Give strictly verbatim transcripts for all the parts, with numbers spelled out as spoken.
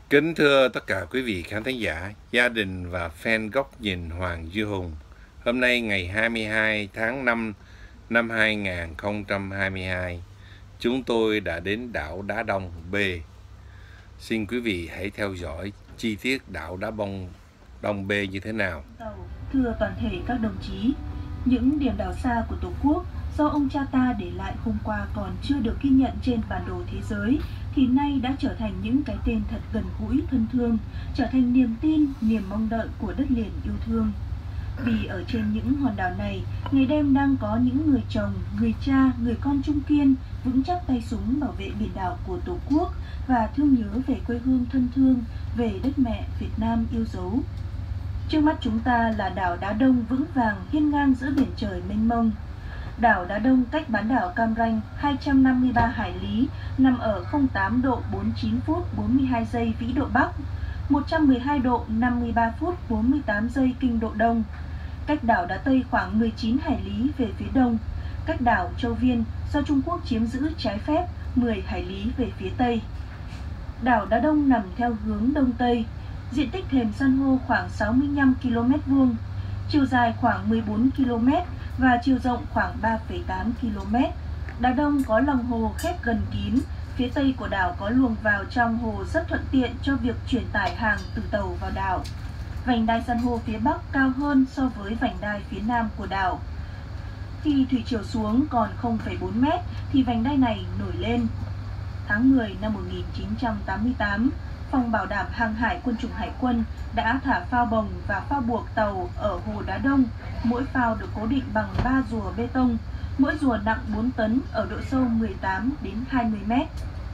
Kính thưa tất cả quý vị khán thính giả, gia đình và fan góc nhìn Hoàng Duy Hùng. Hôm nay ngày hai mươi hai tháng năm năm hai nghìn không trăm hai mươi hai, chúng tôi đã đến đảo Đá Đông B. Xin quý vị hãy theo dõi chi tiết đảo Đá Bông Đông B như thế nào. Thưa toàn thể các đồng chí, những điểm đảo xa của Tổ quốc do ông cha ta để lại hôm qua còn chưa được ghi nhận trên bản đồ thế giới thì nay đã trở thành những cái tên thật gần gũi thân thương, trở thành niềm tin, niềm mong đợi của đất liền yêu thương. Vì ở trên những hòn đảo này, ngày đêm đang có những người chồng, người cha, người con trung kiên vững chắc tay súng bảo vệ biển đảo của Tổ quốc và thương nhớ về quê hương thân thương, về đất mẹ Việt Nam yêu dấu. Trước mắt chúng ta là đảo Đá Đông vững vàng hiên ngang giữa biển trời mênh mông. Đảo Đá Đông cách bán đảo Cam Ranh hai trăm năm mươi ba hải lý, nằm ở không tám độ bốn mươi chín phút bốn mươi hai giây vĩ độ Bắc, một trăm mười hai độ năm mươi ba phút bốn mươi tám giây kinh độ Đông. Cách đảo Đá Tây khoảng mười chín hải lý về phía đông. Cách đảo Châu Viên do Trung Quốc chiếm giữ trái phép mười hải lý về phía tây. Đảo Đá Đông nằm theo hướng đông tây. Diện tích thềm san hô khoảng sáu mươi lăm ki lô mét vuông, chiều dài khoảng mười bốn ki lô mét và chiều rộng khoảng ba phẩy tám ki lô mét. Đá Đông có lòng hồ khép gần kín, phía tây của đảo có luồng vào trong hồ rất thuận tiện cho việc chuyển tải hàng từ tàu vào đảo. Vành đai san hô phía bắc cao hơn so với vành đai phía nam của đảo. Khi thủy chiều xuống còn không phẩy bốn mét thì vành đai này nổi lên. Tháng mười năm một nghìn chín trăm tám mươi tám, Phòng Bảo đảm Hàng hải Quân chủng Hải quân đã thả phao bồng và phao buộc tàu ở hồ Đá Đông. Mỗi phao được cố định bằng ba rùa bê tông, mỗi rùa nặng bốn tấn ở độ sâu mười tám đến hai mươi mét.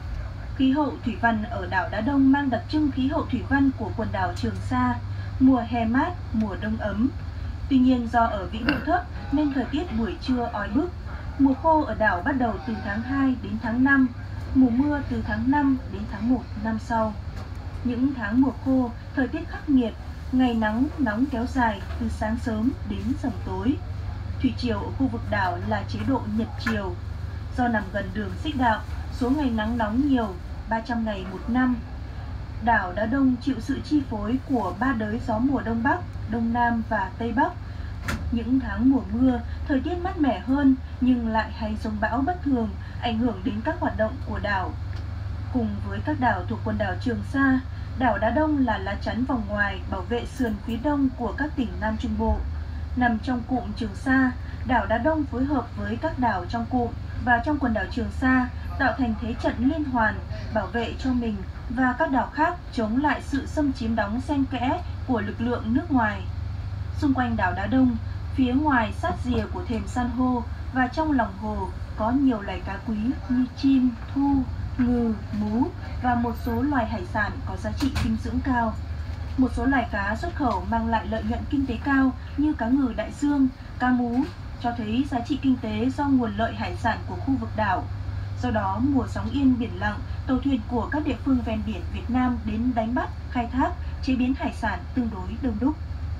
Khí hậu thủy văn ở đảo Đá Đông mang đặc trưng khí hậu thủy văn của quần đảo Trường Sa, mùa hè mát, mùa đông ấm. Tuy nhiên do ở vĩ độ thấp nên thời tiết buổi trưa oi bức. Mùa khô ở đảo bắt đầu từ tháng hai đến tháng năm, mùa mưa từ tháng năm đến tháng một năm sau. Những tháng mùa khô, thời tiết khắc nghiệt, ngày nắng nóng kéo dài từ sáng sớm đến sầm tối. Thủy triều ở khu vực đảo là chế độ nhật triều. Do nằm gần đường xích đạo, số ngày nắng nóng nhiều, ba trăm ngày một năm. Đảo Đá Đông chịu sự chi phối của ba đới gió mùa Đông Bắc, Đông Nam và Tây Bắc. Những tháng mùa mưa, thời tiết mát mẻ hơn nhưng lại hay giông bão bất thường, ảnh hưởng đến các hoạt động của đảo. Cùng với các đảo thuộc quần đảo Trường Sa, đảo Đá Đông là lá chắn vòng ngoài bảo vệ sườn phía đông của các tỉnh Nam Trung Bộ. Nằm trong cụm Trường Sa, đảo Đá Đông phối hợp với các đảo trong cụm và trong quần đảo Trường Sa tạo thành thế trận liên hoàn bảo vệ cho mình và các đảo khác chống lại sự xâm chiếm đóng xen kẽ của lực lượng nước ngoài. Xung quanh đảo Đá Đông, phía ngoài sát rìa của thềm san hô và trong lòng hồ có nhiều loài cá quý như chim, thu, ngừ, mú và một số loài hải sản có giá trị dinh dưỡng cao. Một số loài cá xuất khẩu mang lại lợi nhuận kinh tế cao như cá ngừ đại dương, cá mú, cho thấy giá trị kinh tế do nguồn lợi hải sản của khu vực đảo. Do đó, mùa sóng yên biển lặng, tàu thuyền của các địa phương ven biển Việt Nam đến đánh bắt, khai thác, chế biến hải sản tương đối đông đúc.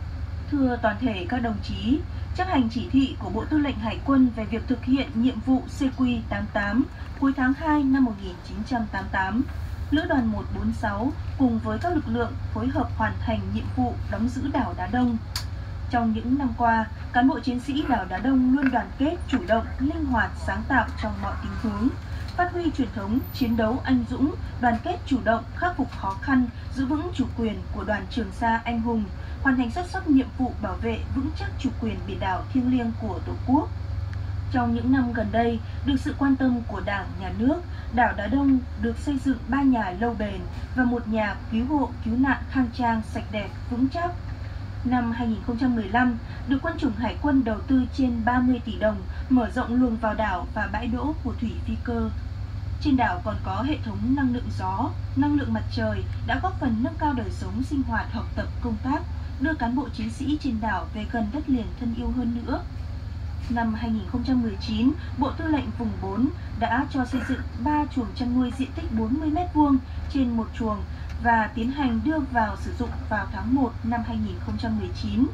Thưa toàn thể các đồng chí, chấp hành chỉ thị của Bộ Tư lệnh Hải quân về việc thực hiện nhiệm vụ C Q tám mươi tám cuối tháng hai năm một nghìn chín trăm tám mươi tám, Lữ đoàn một bốn sáu cùng với các lực lượng phối hợp hoàn thành nhiệm vụ đóng giữ đảo Đá Đông. Trong những năm qua, cán bộ chiến sĩ đảo Đá Đông luôn đoàn kết, chủ động, linh hoạt, sáng tạo trong mọi tình huống, phát huy truyền thống chiến đấu anh dũng, đoàn kết chủ động, khắc phục khó khăn, giữ vững chủ quyền của đoàn Trường Sa anh hùng, hoàn thành xuất sắc nhiệm vụ bảo vệ vững chắc chủ quyền biển đảo thiêng liêng của Tổ quốc. Trong những năm gần đây, được sự quan tâm của Đảng, Nhà nước, đảo Đá Đông được xây dựng ba nhà lâu bền và một nhà cứu hộ, cứu nạn khang trang, sạch đẹp, vững chắc. Năm hai nghìn không trăm mười lăm, được Quân chủng Hải quân đầu tư trên ba mươi tỷ đồng, mở rộng luồng vào đảo và bãi đỗ của thủy phi cơ. Trên đảo còn có hệ thống năng lượng gió, năng lượng mặt trời đã góp phần nâng cao đời sống sinh hoạt, học tập, công tác, đưa cán bộ chiến sĩ trên đảo về gần đất liền thân yêu hơn nữa. Năm hai nghìn không trăm mười chín, Bộ Tư lệnh Vùng bốn đã cho xây dựng ba chuồng chăn nuôi diện tích bốn mươi mét vuông trên một chuồng và tiến hành đưa vào sử dụng vào tháng một năm hai nghìn không trăm mười chín.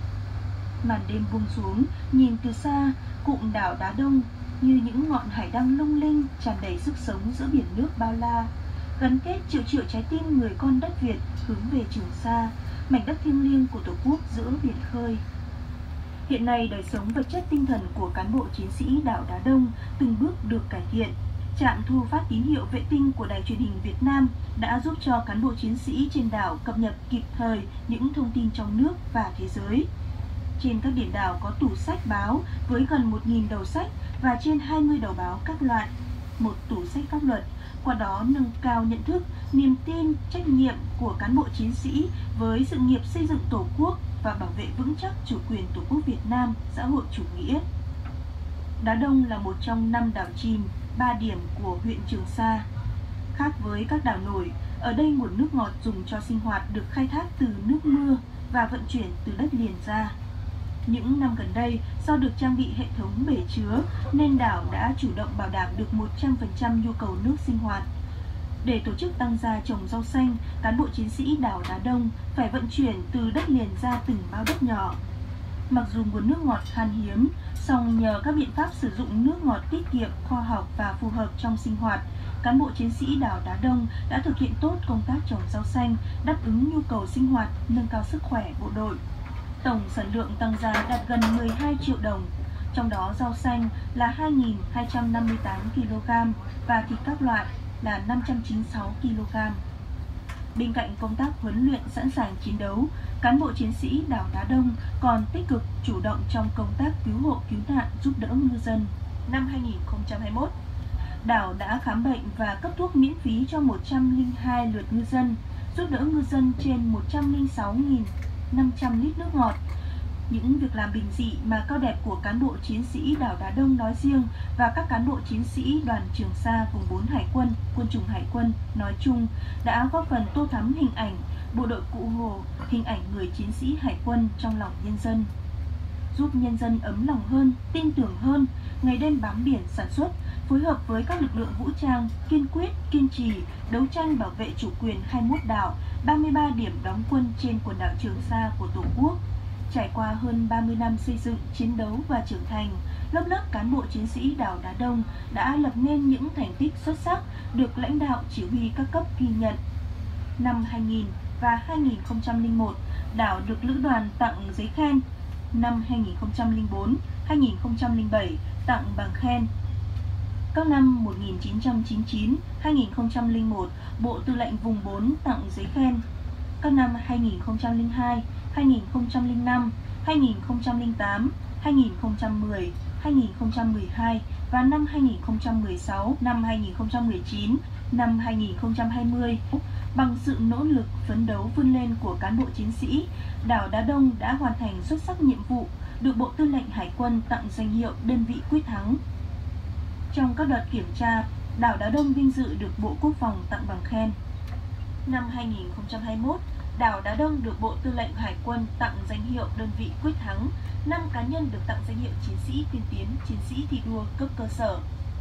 Màn đêm buông xuống, nhìn từ xa, cụm đảo Đá Đông như những ngọn hải đăng lung linh tràn đầy sức sống giữa biển nước bao la. gắn kết triệu triệu trái tim người con đất Việt hướng về Trường Sa, mảnh đất thiêng liêng của Tổ quốc giữa biển khơi. Hiện nay, đời sống vật chất tinh thần của cán bộ chiến sĩ đảo Đá Đông từng bước được cải thiện. Trạm thu phát tín hiệu vệ tinh của Đài Truyền hình Việt Nam đã giúp cho cán bộ chiến sĩ trên đảo cập nhật kịp thời những thông tin trong nước và thế giới. Trên các biển đảo có tủ sách báo với gần một nghìn đầu sách và trên hai mươi đầu báo các loại, một tủ sách pháp luật, qua đó nâng cao nhận thức, niềm tin, trách nhiệm của cán bộ chiến sĩ với sự nghiệp xây dựng Tổ quốc và bảo vệ vững chắc chủ quyền Tổ quốc Việt Nam xã hội chủ nghĩa. Đá Đông là một trong năm đảo chìm, ba điểm của huyện Trường Sa. Khác với các đảo nổi, ở đây nguồn nước ngọt dùng cho sinh hoạt được khai thác từ nước mưa và vận chuyển từ đất liền ra. Những năm gần đây, do được trang bị hệ thống bể chứa nên đảo đã chủ động bảo đảm được một trăm phần trăm nhu cầu nước sinh hoạt. Để tổ chức tăng gia trồng rau xanh, cán bộ chiến sĩ đảo Đá Đông phải vận chuyển từ đất liền ra từng bao đất nhỏ. Mặc dù nguồn nước ngọt khan hiếm, song nhờ các biện pháp sử dụng nước ngọt tiết kiệm, khoa học và phù hợp trong sinh hoạt, cán bộ chiến sĩ đảo Đá Đông đã thực hiện tốt công tác trồng rau xanh, đáp ứng nhu cầu sinh hoạt, nâng cao sức khỏe bộ đội. Tổng sản lượng tăng gia đạt gần mười hai triệu đồng, trong đó rau xanh là hai nghìn hai trăm năm mươi tám ki lô gam và thịt các loại là năm trăm chín mươi sáu ki lô gam. Bên cạnh công tác huấn luyện sẵn sàng chiến đấu, cán bộ chiến sĩ đảo Đá Đông còn tích cực chủ động trong công tác cứu hộ cứu nạn giúp đỡ ngư dân. Năm hai nghìn không trăm hai mươi mốt, đảo đã khám bệnh và cấp thuốc miễn phí cho một trăm lẻ hai lượt ngư dân, giúp đỡ ngư dân trên một trăm lẻ sáu nghìn năm trăm lít nước ngọt. Những việc làm bình dị mà cao đẹp của cán bộ chiến sĩ đảo Đá Đông nói riêng và các cán bộ chiến sĩ đoàn Trường Sa vùng bốn Hải quân, quân chủng Hải quân nói chung đã góp phần tô thắm hình ảnh bộ đội Cụ Hồ, hình ảnh người chiến sĩ Hải quân trong lòng nhân dân, giúp nhân dân ấm lòng hơn, tin tưởng hơn, ngày đêm bám biển sản xuất, phối hợp với các lực lượng vũ trang kiên quyết, kiên trì đấu tranh bảo vệ chủ quyền hai mươi mốt đảo, ba mươi ba điểm đóng quân trên quần đảo Trường Sa của Tổ quốc. Trải qua hơn ba mươi năm xây dựng, chiến đấu và trưởng thành, lớp lớp cán bộ chiến sĩ đảo Đá Đông đã lập nên những thành tích xuất sắc được lãnh đạo chỉ huy các cấp ghi nhận. Năm hai nghìn và hai nghìn không trăm lẻ một, đảo được lữ đoàn tặng giấy khen. Năm hai nghìn không trăm lẻ bốn, hai nghìn không trăm lẻ bảy tặng bằng khen. Các năm một nghìn chín trăm chín mươi chín, hai nghìn không trăm lẻ một, Bộ Tư lệnh Vùng bốn tặng giấy khen. Các năm hai nghìn không trăm lẻ hai, hai nghìn không trăm lẻ năm, hai nghìn không trăm lẻ tám, hai nghìn không trăm mười, hai nghìn không trăm mười hai và năm hai nghìn không trăm mười sáu, năm hai nghìn không trăm mười chín, năm hai nghìn không trăm hai mươi, bằng sự nỗ lực phấn đấu vươn lên của cán bộ chiến sĩ, đảo Đá Đông đã hoàn thành xuất sắc nhiệm vụ, được Bộ Tư lệnh Hải quân tặng danh hiệu đơn vị quyết thắng. Trong các đợt kiểm tra, đảo Đá Đông vinh dự được Bộ Quốc phòng tặng bằng khen. Năm hai nghìn không trăm hai mươi mốt, đảo Đá Đông được Bộ Tư lệnh Hải quân tặng danh hiệu đơn vị quyết thắng, năm cá nhân được tặng danh hiệu chiến sĩ tiên tiến, chiến sĩ thi đua cấp cơ sở.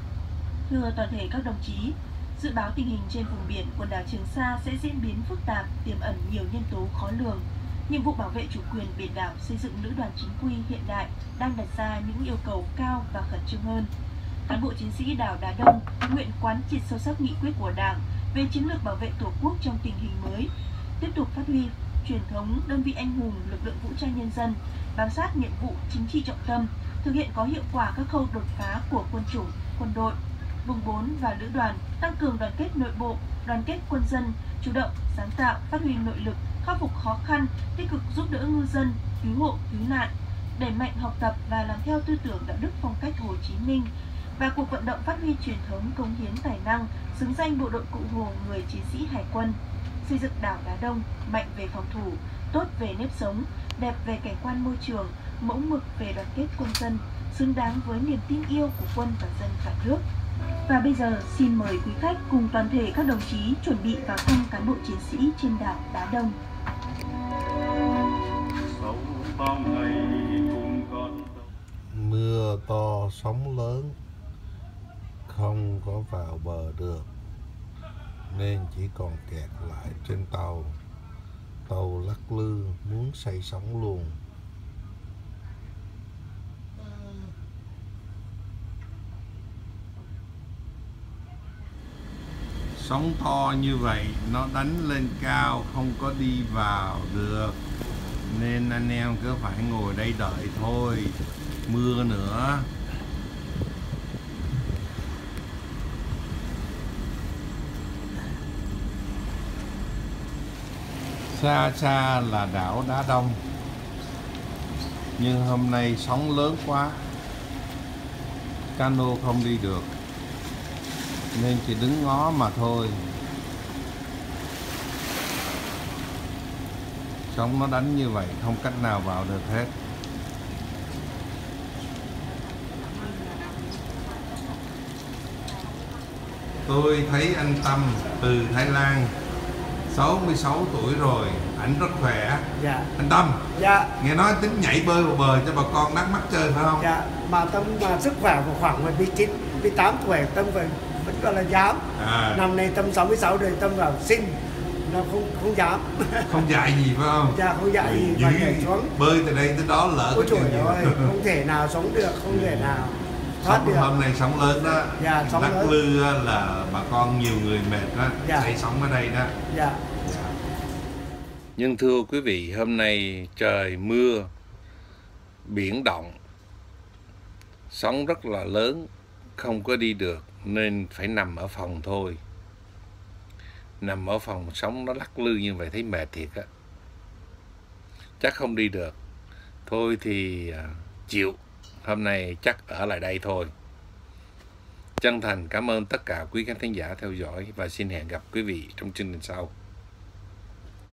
Thưa toàn thể các đồng chí, dự báo tình hình trên vùng biển quần đảo Trường Sa sẽ diễn biến phức tạp, tiềm ẩn nhiều nhân tố khó lường. Nhiệm vụ bảo vệ chủ quyền biển đảo, xây dựng lữ đoàn chính quy hiện đại đang đặt ra những yêu cầu cao và khẩn trương hơn. Cán bộ chiến sĩ đảo Đá Đông nguyện quán triệt sâu sắc nghị quyết của Đảng về chiến lược bảo vệ Tổ quốc trong tình hình mới, tiếp tục phát huy truyền thống đơn vị anh hùng lực lượng vũ trang nhân dân, bám sát nhiệm vụ chính trị trọng tâm, thực hiện có hiệu quả các khâu đột phá của quân chủng, quân đội, vùng bốn và lữ đoàn, tăng cường đoàn kết nội bộ, đoàn kết quân dân, chủ động, sáng tạo, phát huy nội lực, khắc phục khó khăn, tích cực giúp đỡ ngư dân, cứu hộ, cứu nạn, đẩy mạnh học tập và làm theo tư tưởng đạo đức phong cách Hồ Chí Minh, và cuộc vận động phát huy truyền thống cống hiến tài năng, xứng danh bộ đội Cụ Hồ người chiến sĩ Hải quân, xây dựng đảo Đá Đông mạnh về phòng thủ, tốt về nếp sống, đẹp về cảnh quan môi trường, mẫu mực về đoàn kết quân dân, xứng đáng với niềm tin yêu của quân và dân cả nước. Và bây giờ xin mời quý khách cùng toàn thể các đồng chí chuẩn bị vào thăm cán bộ chiến sĩ trên đảo Đá Đông. Mưa to sóng lớn, không có vào bờ được nên chỉ còn kẹt lại trên tàu. Tàu lắc lư muốn say sóng luôn. Sóng to như vậy nó đánh lên cao không có đi vào được, nên anh em cứ phải ngồi đây đợi thôi. Mưa nữa. Xa xa là đảo Đá Đông, nhưng hôm nay sóng lớn quá, cano không đi được nên chỉ đứng ngó mà thôi. Sóng nó đánh như vậy không cách nào vào được hết. Tôi thấy anh Tâm từ Thái Lan, sáu mươi sáu tuổi rồi, ảnh rất khỏe. Dạ. Anh Tâm, Dạ. nghe nói tính nhảy bơi vào bờ cho bà con đắc mắc chơi phải không? Dạ, mà Tâm mà sức khỏe của khoảng mười chín, mười tám tuổi, Tâm vẫn vẫn gọi là dám. À. Năm nay Tâm sáu mươi sáu rồi, Tâm vào sinh, nó không không dám. Không dạy gì phải không? Dạ, không dạy gì, Dữ, phải nhảy xuống. bơi từ đây tới đó lỡ Ôi cái trời chuyện ơi, gì. không thể nào sống được, không thể nào thoát Sóng được. hôm nay sóng lớn đó. Dạ, sóng lắc lớn. lư á, là bà con nhiều người mệt đó, Dạ. xây sóng ở đây đó. Dạ. Nhưng thưa quý vị, hôm nay trời mưa, biển động, sóng rất là lớn, không có đi được nên phải nằm ở phòng thôi. Nằm ở phòng sóng nó lắc lư như vậy thấy mệt thiệt á. Chắc không đi được. Thôi thì à, chịu, hôm nay chắc ở lại đây thôi. Chân thành cảm ơn tất cả quý khán thính giả theo dõi và xin hẹn gặp quý vị trong chương trình sau.